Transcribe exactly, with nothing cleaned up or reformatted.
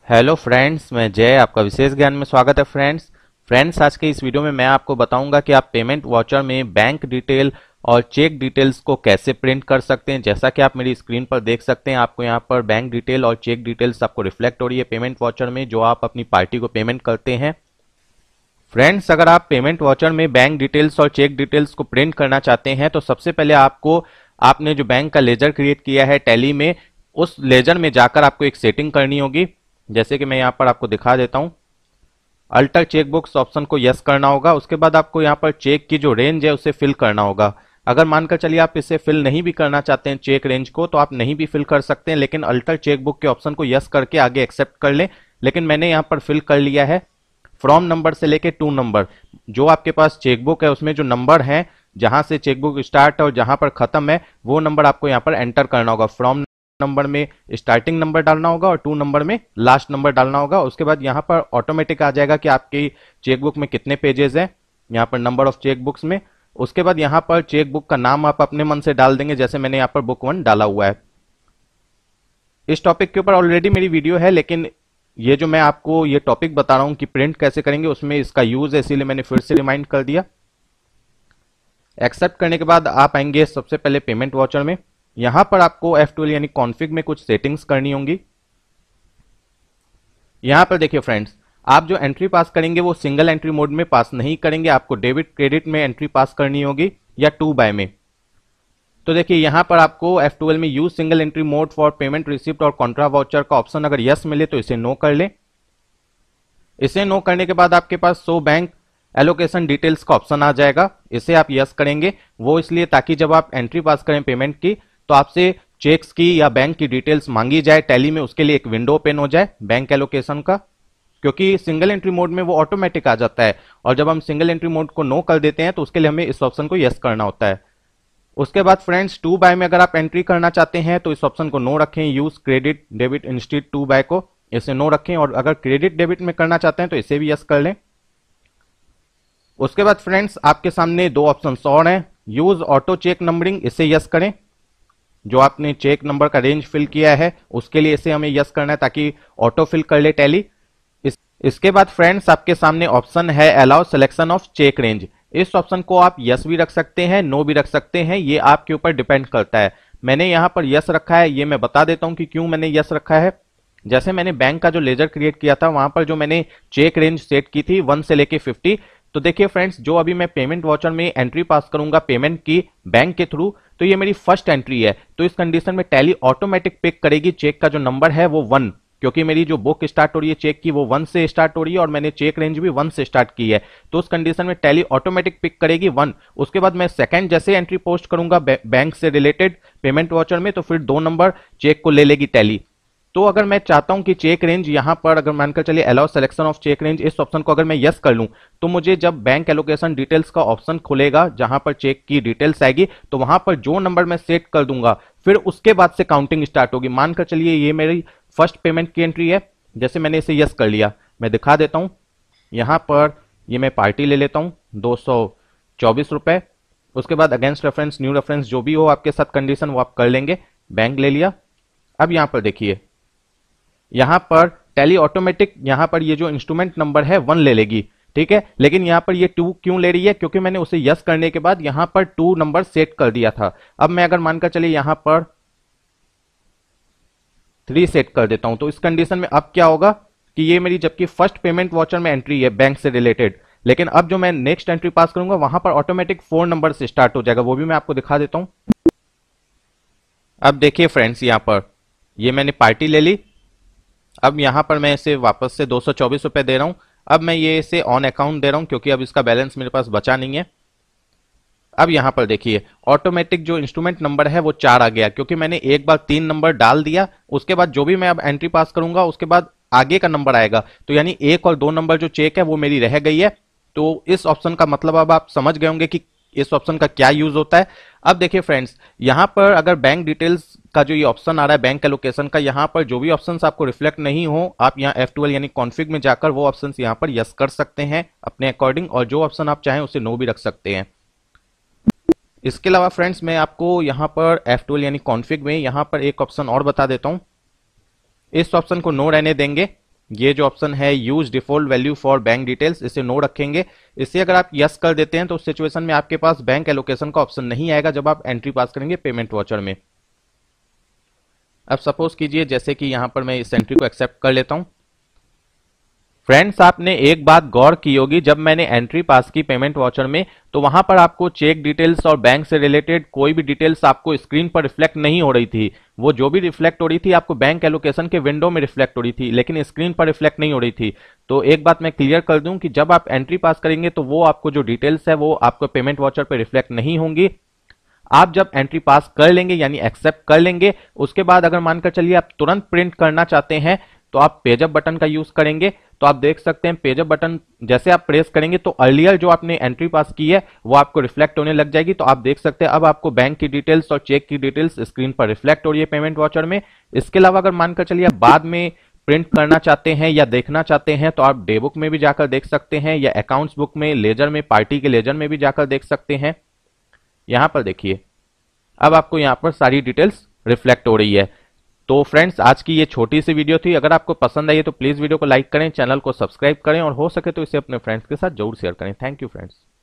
Hello friends, मैं जय आपका विशेष ज्ञान में स्वागत है। फ्रेंड्स फ्रेंड्स आज के इस वीडियो में मैं आपको बताऊंगा कि आप पेमेंट वॉचर में बैंक डिटेल और चेक डिटेल्स को कैसे प्रिंट कर सकते हैं। जैसा कि आप मेरी स्क्रीन पर देख सकते हैं, आपको यहां पर बैंक डिटेल और चेक डिटेल्स आपको रिफ्लेक्ट हो रही है पेमेंट वॉचर में, जो आप अपनी पार्टी को पेमेंट करते हैं। फ्रेंड्स अगर आप पेमेंट वॉचर में बैंक डिटेल्स और चेक डिटेल्स को प्रिंट करना चाहते हैं तो सबसे पहले आपको आपने जो बैंक का लेजर क्रिएट किया है टैली में, उस लेजर में जाकर आपको एक सेटिंग करनी होगी। जैसे कि मैं यहां पर आपको दिखा देता हूं, अल्टर चेकबुक्स ऑप्शन को यस करना होगा। उसके बाद आपको यहां पर चेक की जो रेंज है उसे फिल करना होगा। अगर मानकर चलिए आप इसे फिल नहीं भी करना चाहते हैं चेक रेंज को, तो आप नहीं भी फिल कर सकते हैं, लेकिन अल्टर चेकबुक के ऑप्शन को यस करके आगे एक्सेप्ट कर लें। लेकिन मैंने यहां पर फिल कर लिया है। फ्रॉम नंबर से लेके टू नंबर, जो आपके पास चेकबुक है उसमें जो नंबर है, जहां से चेकबुक स्टार्ट और जहां पर खत्म है, वो नंबर आपको यहां पर एंटर करना होगा। फ्रॉम नंबर में स्टार्टिंग नंबर डालना होगा और टू नंबर में लास्ट नंबर डालना होगा। उसके बाद यहां पर ऑटोमेटिक आ जाएगा कि आपकी चेकबुक में कितने पेजेस हैं, यहां पर नंबर ऑफ चेकबुक्स में। उसके बाद यहां पर चेकबुक का नाम आप अपने मन से डाल देंगे, जैसे मैंने यहां पर बुक वन डाला हुआ है। इस टॉपिक के ऊपर ऑलरेडी मेरी वीडियो है, लेकिन ये जो मैं आपको ये टॉपिक बता रहा हूं कि प्रिंट कैसे करेंगे, उसमें इसका यूज है, इसीलिए मैंने फिर से रिमाइंड कर दिया। एक्सेप्ट करने के बाद आप आएंगे सबसे पहले पेमेंट वॉचर में। यहां पर आपको एफ ट्वेल्व यानी कॉन्फ़िग में कुछ सेटिंग्स करनी होंगी। यहां पर देखिए फ्रेंड्स, आप जो एंट्री पास करेंगे वो सिंगल एंट्री मोड में पास नहीं करेंगे, आपको डेबिट क्रेडिट में एंट्री पास करनी होगी या टू बाय में। तो देखिए यहां पर आपको एफ ट्वेल्व में use single entry mode for payment receipt और कॉन्ट्रा वाउचर का ऑप्शन अगर यस मिले तो इसे नो कर ले। इसे नो करने के बाद आपके पास सो बैंक एलोकेशन डिटेल्स का ऑप्शन आ जाएगा, इसे आप यस करेंगे। वो इसलिए ताकि जब आप एंट्री पास करें पेमेंट की तो आपसे चेक्स की या बैंक की डिटेल्स मांगी जाए टैली में, उसके लिए एक विंडो ओपन हो जाए बैंक एलोकेशन का, क्योंकि सिंगल एंट्री मोड में वो ऑटोमेटिक आ जाता है और जब हम सिंगल एंट्री मोड को नो कर देते हैं तो उसके लिए हमें इस ऑप्शन को यस करना होता है। उसके बाद फ्रेंड्स टू बाय में अगर आप एंट्री करना चाहते हैं तो इस ऑप्शन को नो रखें, use credit debit instead to by को, इसे नो रखें। और अगर क्रेडिट डेबिट में करना चाहते हैं तो इसे भी यस कर लें। उसके बाद फ्रेंड्स आपके सामने दो ऑप्शन और हैं, यूज ऑटो चेक नंबरिंग, इसे यस करें। जो आपने चेक नंबर का रेंज फिल किया है उसके लिए इसे हमें यस करना है ताकि ऑटो फिल कर ले टैली। इस, इसके बाद फ्रेंड्स आपके सामने ऑप्शन है allow selection of cheque range. इस ऑप्शन को आप यस भी रख सकते हैं, नो भी रख सकते हैं, ये आपके ऊपर डिपेंड करता है। मैंने यहां पर यस रखा है, ये मैं बता देता हूं कि क्यों मैंने यस रखा है। जैसे मैंने बैंक का जो लेजर क्रिएट किया था वहां पर जो मैंने चेक रेंज सेट की थी वन से लेके फिफ्टी, तो देखिए फ्रेंड्स जो अभी मैं पेमेंट वॉचर में एंट्री पास करूंगा पेमेंट की बैंक के थ्रू, तो ये मेरी फर्स्ट एंट्री है। तो इस कंडीशन में टैली ऑटोमेटिक पिक करेगी चेक का जो नंबर है वो वन, क्योंकि मेरी जो बुक स्टार्ट हो रही है चेक की वो वन से स्टार्ट हो रही है और मैंने चेक रेंज भी वन से स्टार्ट की है। तो उस कंडीशन में टैली ऑटोमेटिक पिक करेगी वन। उसके बाद मैं सेकंड जैसे एंट्री पोस्ट करूंगा बैंक से रिलेटेड पेमेंट वॉचर में, तो फिर दो नंबर चेक को ले लेगी टैली। तो अगर मैं चाहता हूं कि चेक रेंज यहां पर अगर मानकर चलिए allow selection of cheque range, इस ऑप्शन को अगर मैं यस कर लूं तो मुझे जब बैंक एलोकेशन डिटेल्स का ऑप्शन खुलेगा जहां पर चेक की डिटेल्स आएगी तो वहां पर जो नंबर मैं सेट कर दूंगा फिर उसके बाद से काउंटिंग स्टार्ट होगी। मानकर चलिए ये मेरी फर्स्ट पेमेंट की एंट्री है, जैसे मैंने इसे यस कर लिया, मैं दिखा देता हूं। यहां पर ये मैं पार्टी ले लेता हूं दो सौ चौबीस रुपए। उसके बाद अगेंस्ट रेफरेंस न्यू रेफरेंस जो भी हो आपके साथ कंडीशन वो आप कर लेंगे। बैंक ले लिया। अब यहां पर देखिए यहां पर टैली ऑटोमेटिक यहां पर ये जो इंस्ट्रूमेंट नंबर है वन ले लेगी, ठीक है। लेकिन यहां पर ये टू क्यों ले रही है, क्योंकि मैंने उसे यस करने के बाद यहां पर टू नंबर सेट कर दिया था। अब मैं अगर मानकर चलिए यहां पर थ्री सेट कर देता हूं तो इस कंडीशन में अब क्या होगा कि ये मेरी जबकि फर्स्ट पेमेंट वॉचर में एंट्री है बैंक से रिलेटेड, लेकिन अब जो मैं नेक्स्ट एंट्री पास करूंगा वहां पर ऑटोमेटिक फोर नंबर से स्टार्ट हो जाएगा, वो भी मैं आपको दिखा देता हूं। अब देखिए फ्रेंड्स यहां पर ये मैंने पार्टी ले ली। अब यहां पर मैं इसे वापस से दो सौ चौबीस रुपए दे रहा हूं। अब मैं ये इसे ऑन अकाउंट दे रहा हूं क्योंकि अब इसका बैलेंस मेरे पास बचा नहीं है। अब यहां पर देखिए ऑटोमेटिक जो इंस्ट्रूमेंट नंबर है वो चार आ गया, क्योंकि मैंने एक बार तीन नंबर डाल दिया। उसके बाद जो भी मैं अब एंट्री पास करूंगा उसके बाद आगे का नंबर आएगा, तो यानी एक और दो नंबर जो चेक है वो मेरी रह गई है। तो इस ऑप्शन का मतलब अब आप समझ गए होंगे कि इस ऑप्शन का क्या यूज होता है। अब देखिए फ्रेंड्स यहां पर अगर बैंक डिटेल्स का जो ये ऑप्शन आ रहा है बैंक एलोकेशन का, यहां पर जो भी ऑप्शंस आपको रिफ्लेक्ट नहीं हो आप यहां एफ ट्वेल्व यानी कॉन्फ़िग में जाकर वो ऑप्शंस यहां पर यस कर सकते हैं अपने अकॉर्डिंग, और जो ऑप्शन आप चाहें उसे नो भी रख सकते हैं। इसके अलावा फ्रेंड्स मैं आपको यहां पर एफ ट्वेल्व यानी कॉन्फ़िग में यहां पर एक ऑप्शन और बता देता हूं। इस ऑप्शन को नो रहने देंगे। ये जो ऑप्शन है use default value for bank details, इसे नो रखेंगे। इसे अगर आप यस कर देते हैं तो उस सिचुएशन में आपके पास बैंक एलोकेशन का ऑप्शन नहीं आएगा जब आप एंट्री पास करेंगे पेमेंट वाउचर में। अब सपोज कीजिए जैसे कि यहां पर मैं इस एंट्री को एक्सेप्ट कर लेता हूं। फ्रेंड्स, आपने एक बात गौर की होगी, जब मैंने एंट्री पास की पेमेंट वाउचर में तो वहां पर आपको चेक डिटेल्स और बैंक से रिलेटेड कोई भी डिटेल्स आपको स्क्रीन पर रिफ्लेक्ट नहीं हो रही थी। वो जो भी रिफ्लेक्ट हो रही थी आपको बैंक एलोकेशन के विंडो में रिफ्लेक्ट हो रही थी, लेकिन स्क्रीन पर रिफ्लेक्ट नहीं हो रही थी। तो एक बात मैं क्लियर कर दूं कि जब आप एंट्री पास करेंगे तो वो आपको जो डिटेल्स है वो आपको पेमेंट वाउचर पर रिफ्लेक्ट नहीं होंगी। आप जब एंट्री पास कर लेंगे यानी एक्सेप्ट कर लेंगे, उसके बाद अगर मानकर चलिए आप तुरंत प्रिंट करना चाहते हैं तो आप पेजअप बटन का यूज करेंगे। तो आप देख सकते हैं पेजअप बटन जैसे आप प्रेस करेंगे तो अर्लियर जो आपने एंट्री पास की है वो आपको रिफ्लेक्ट होने लग जाएगी। तो आप देख सकते हैं अब आपको बैंक की डिटेल्स और चेक की डिटेल्स स्क्रीन पर रिफ्लेक्ट हो रही है पेमेंट वाउचर में। इसके अलावा अगर मानकर चलिए आप बाद में प्रिंट करना चाहते हैं या देखना चाहते हैं तो आप डे बुक में भी जाकर देख सकते हैं या अकाउंट्स बुक में, लेजर में, पार्टी के लेजर में भी जाकर देख सकते हैं। यहां पर देखिए अब आपको यहां पर सारी डिटेल्स रिफ्लेक्ट हो रही है। तो फ्रेंड्स, आज की ये छोटी सी वीडियो थी। अगर आपको पसंद आई है तो प्लीज वीडियो को लाइक करें, चैनल को सब्सक्राइब करें और हो सके तो इसे अपने फ्रेंड्स के साथ जरूर शेयर करें। Thank you friends.